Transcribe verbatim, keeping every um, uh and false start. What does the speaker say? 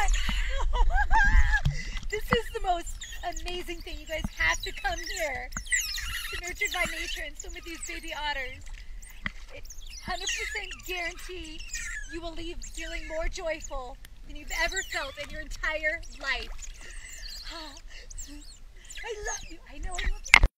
This is the most amazing thing. You guys have to come here to Nurtured by Nature and swim with these baby otters. It one hundred percent guarantee you will leave feeling more joyful than you've ever felt in your entire life. I love you. I know I love you.